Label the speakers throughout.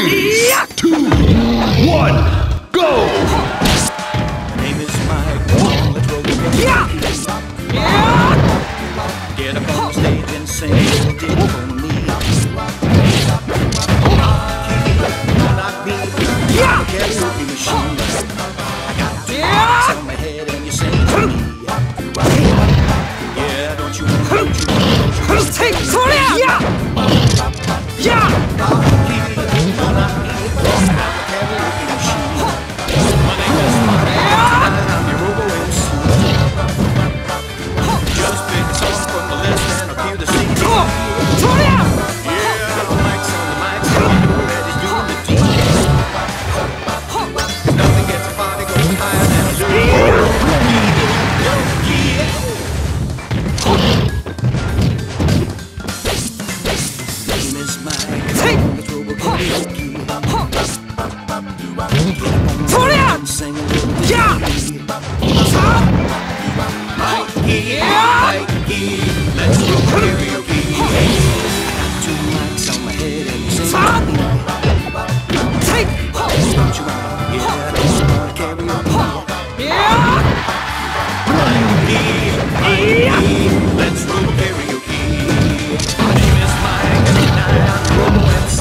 Speaker 1: 3, 2, 1, go!
Speaker 2: My name is Mike. Let's roll the Get up on stage and sing a little ditty for me. Not me, I'm a karaoke machine. I got two mics on my head and you sing to me. Yeah, don't you want to?
Speaker 3: Take Sonia!
Speaker 2: Let's go karaoke. Two mics on my head and you sing to me. Don't you wanna hear karaoke? Let's roll karaoke. My name is Mike and tonight I'm roll MC.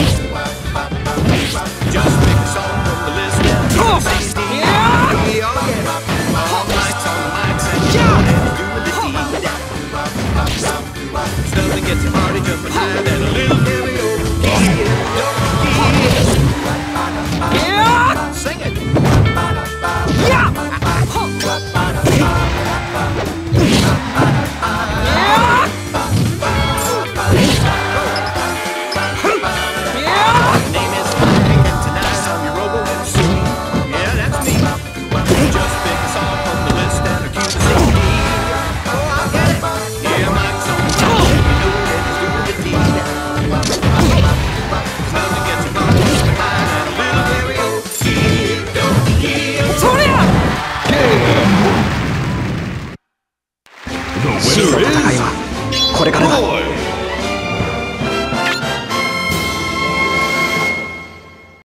Speaker 2: Just pick a song from the list and you sing to me. All nights on the mics and you do the deed. Nothing gets a party jumping higher than a little karaoke. Sing it. My name is Mike and tonight I'm your Robo MC. Yeah, that's me. Just pick a song from the list and a cue to sing me. Oh, I get it. Yeah, Mike's on the mic. You know that he's doing the deed. Nothing gets a party jumping higher than a little karaoke.
Speaker 3: Sonia!
Speaker 1: The winner is
Speaker 3: これからだ。
Speaker 1: Roy!